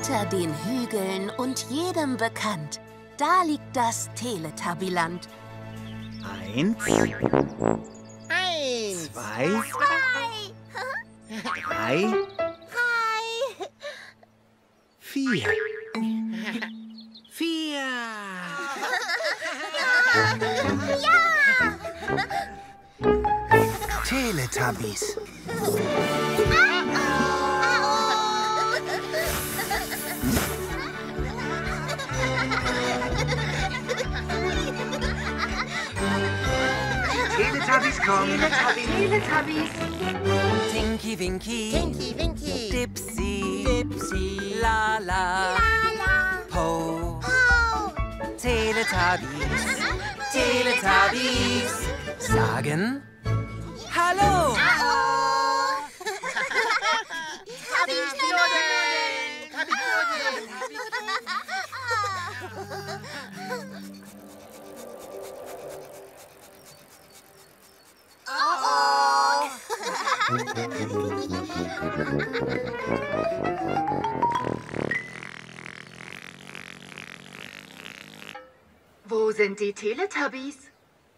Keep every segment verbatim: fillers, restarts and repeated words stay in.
Hinter den Hügeln und jedem bekannt, da liegt das Teletubbyland. Eins. Eins. Zwei. Zwei. Drei. Drei. Vier. Vier. Ja. Teletubbies. Teletubbies kommen. Teletubbies. Tinky Winky, Tinky Winky. Dipsy, Dipsy. Lala, Lala. Po, Oh. Teletubbies, Teletubbies sagen Hallo! Wo sind die Teletubbies?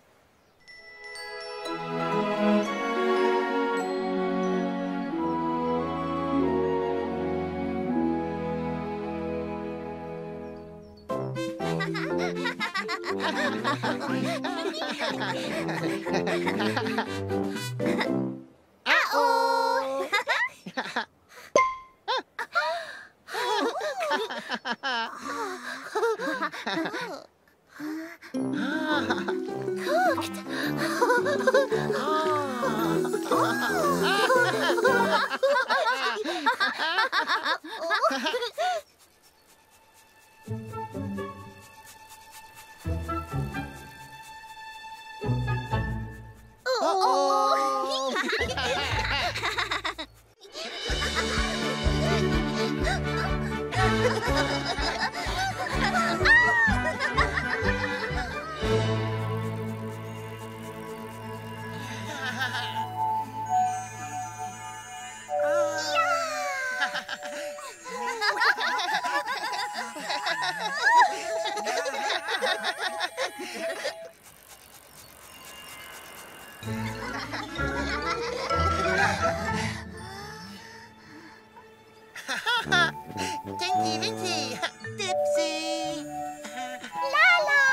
Tinky Winky. Dipsy. Lala.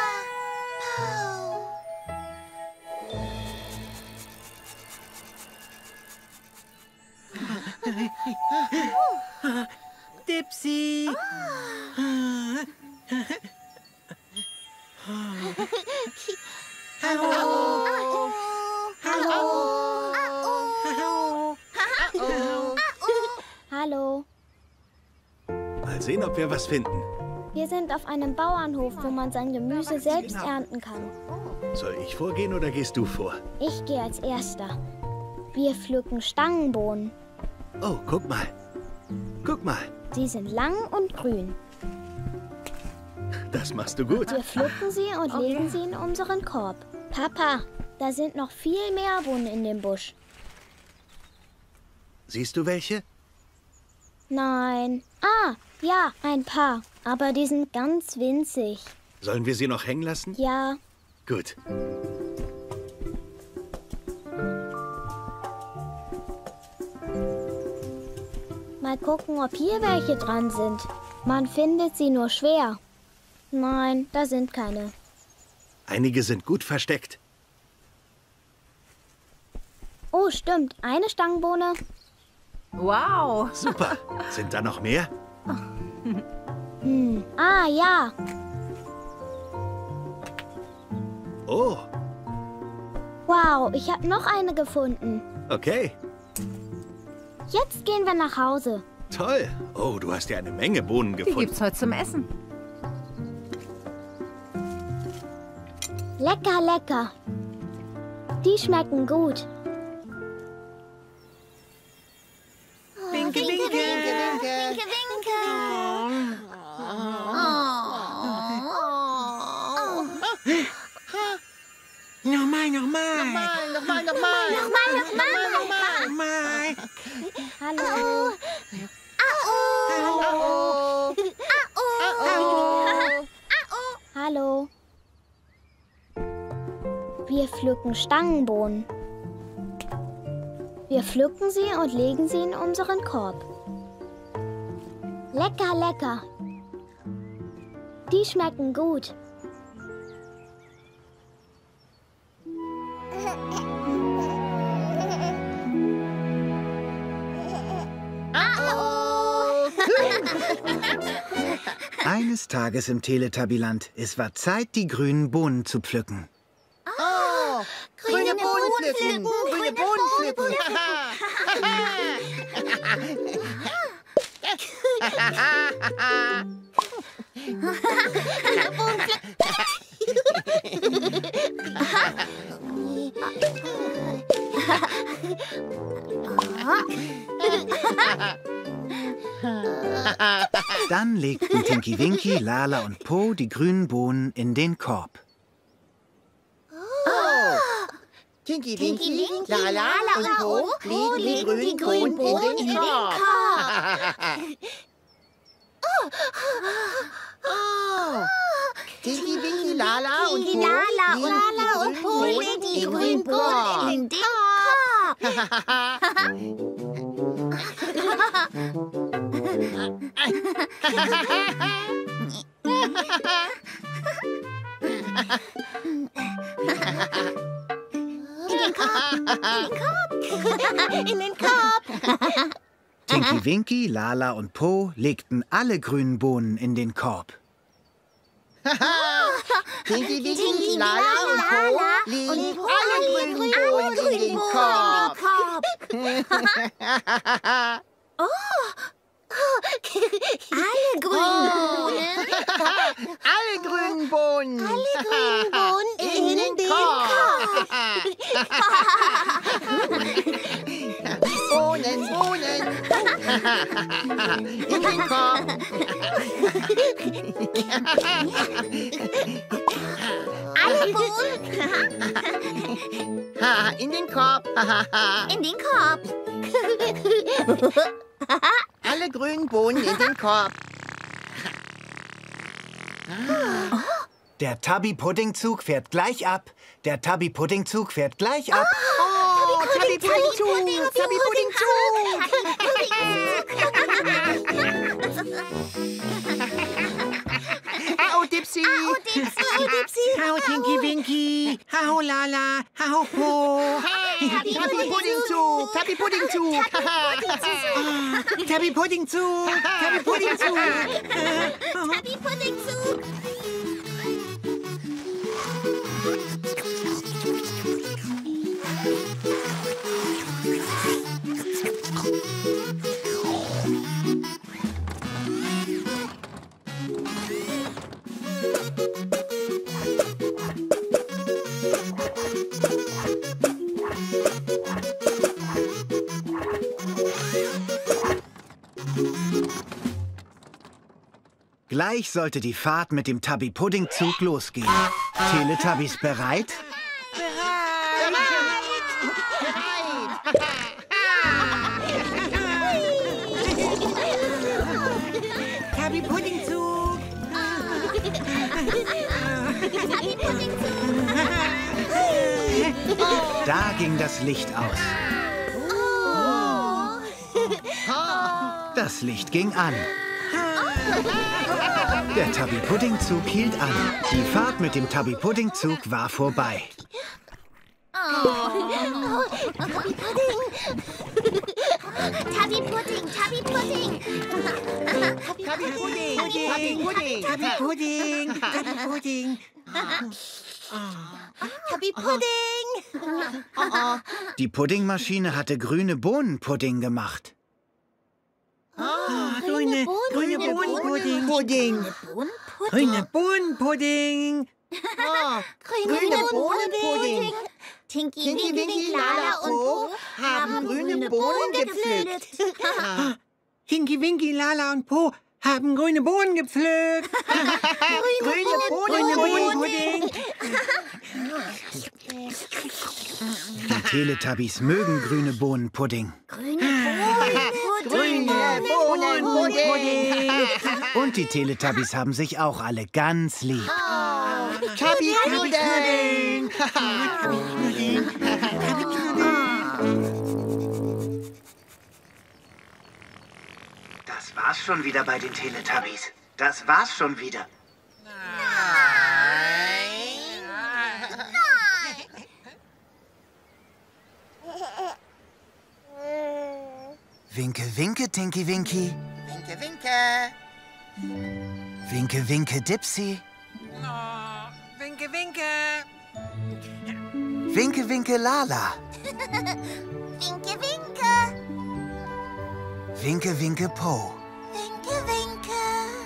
Dipsy. Hallo. Hallo. Hallo. Hallo, Mal sehen, ob wir was finden. wir sind auf einem Bauernhof, wo man sein Gemüse selbst Genau. ernten kann. Soll ich vorgehen oder gehst du vor? Ich gehe als Erster. Wir pflücken Stangenbohnen. Oh, guck mal. Guck mal. Sie sind lang und grün. Das machst du gut. Wir pflücken sie und legen sie in unseren Korb. Papa, da sind noch viel mehr Bohnen in dem Busch. Siehst du welche? Nein. Ah, ja, ein paar. Aber die sind ganz winzig. Sollen wir sie noch hängen lassen? Ja, Gut. mal gucken, ob hier welche dran sind. Man findet sie nur schwer. Nein, da sind keine. Einige sind gut versteckt. Oh, stimmt. Eine Stangenbohne. Wow. Super. Sind da noch mehr? Hm. Ah, ja. Oh, Wow, ich habe noch eine gefunden. okay. Jetzt gehen wir nach Hause. Toll. Oh, du hast ja eine Menge Bohnen Die gefunden. gibt's heute zum Essen. Lecker, lecker. Die schmecken gut. Winke, winke. Winke, winke, winke. Nochmal, nochmal. Nochmal, nochmal, nochmal. Nochmal, nochmal. Nochmal. Hallo. Au. Hallo. Wir pflücken Stangenbohnen. Wir pflücken sie und legen sie in unseren Korb. Lecker, lecker. Die schmecken gut. Eines Tages im Teletubbyland. Es war Zeit, die grünen Bohnen zu pflücken. Oh, grüne Bohnen pflücken, grüne Bohnen pflücken. Dann legten Tinky Winky, Lala und Po die grünen Bohnen in den Korb. Tinky Tinky Winky, Winky, Lala und Po legen die grünen Bohnen in den Korb. Oh. Tinky Winky, Lala und Po legen die grünen Bohnen in den In den Korb. Tinky Winky, Lala und Po legten alle grünen Bohnen in den Korb. Tinky Winky, Lala und Po legen alle grünen Bohnen in den Korb. Alle grünen Bohnen. Alle grünen Bohnen. Alle grünen Bohnen in, in den, den Korb. Bohnen, Bohnen. In den Korb. Alle Bohnen. In den Korb. In den Korb. Alle grünen Bohnen in den Korb. Der Tubby-Pudding-Zug fährt gleich ab. Der Tubby-Pudding-Zug fährt gleich ab. Oh, Tubby-Pudding-Zug, Tubby-Pudding-Zug. Hau Dipsy. Oh, Dipsy, oh, Dipsy. Hau Tinky Winky. Hau Lala. Hau Po. Tubby-Pudding-Zug, Tubby-Pudding-Zug. Tubby-Pudding-Zug. Tubby-Pudding-Zug. Tubby-Pudding-Zug. Gleich sollte die Fahrt mit dem Tubby-Pudding-Zug losgehen. Teletubbies bereit? Tubby-Pudding-Zug. Da ging das Licht aus. Das Licht ging an. Der Tubby-Pudding-Zug hielt an. Die Fahrt mit dem Tubby-Pudding-Zug war vorbei. Tubby-Pudding, Tubby-Pudding. Tubby-Pudding, Tubby-Pudding. Tubby-Pudding. Tubby-Pudding. Tubby-Pudding. Die Puddingmaschine hatte grüne Bohnenpudding gemacht. Grüne, grüne Bohnenpudding. Pudding. Grüne Bohnenpudding. Grüne Bohnenpudding. Tinky, Tinky Winky, Lala und Po haben grüne Bohnen gepflückt. Tinky Winky, Lala und Po haben grüne Bohnen gepflückt. Grüne Grüne Bohnenpudding. Die Teletubbies mögen grüne Bohnenpudding. Grüne Bohnenpudding. Und die Teletubbies haben sich auch alle ganz lieb. Tubby-Pudding. Das war's schon wieder bei den Teletubbies. Das war's schon wieder. Winke, winke, Tinky Winky. Winke, winke. Winke, winke, Dipsy. Oh, winke, winke. Winke, winke, Lala. Winke, winke. Winke, winke, Po. Winke, winke.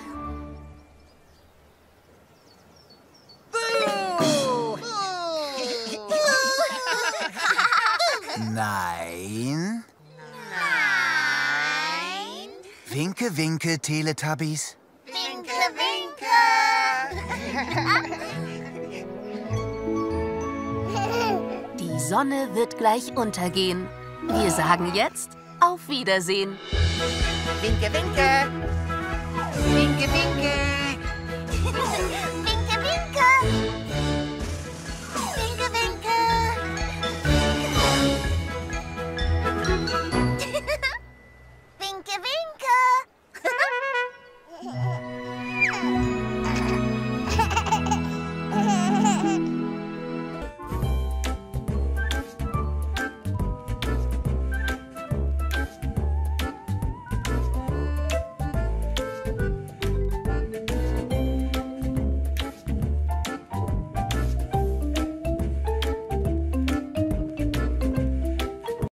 Nein. Nein. Winke, winke, Teletubbies. Winke, winke. Die Sonne wird gleich untergehen. Wir sagen jetzt auf Wiedersehen. Winke, winke. Winke, winke.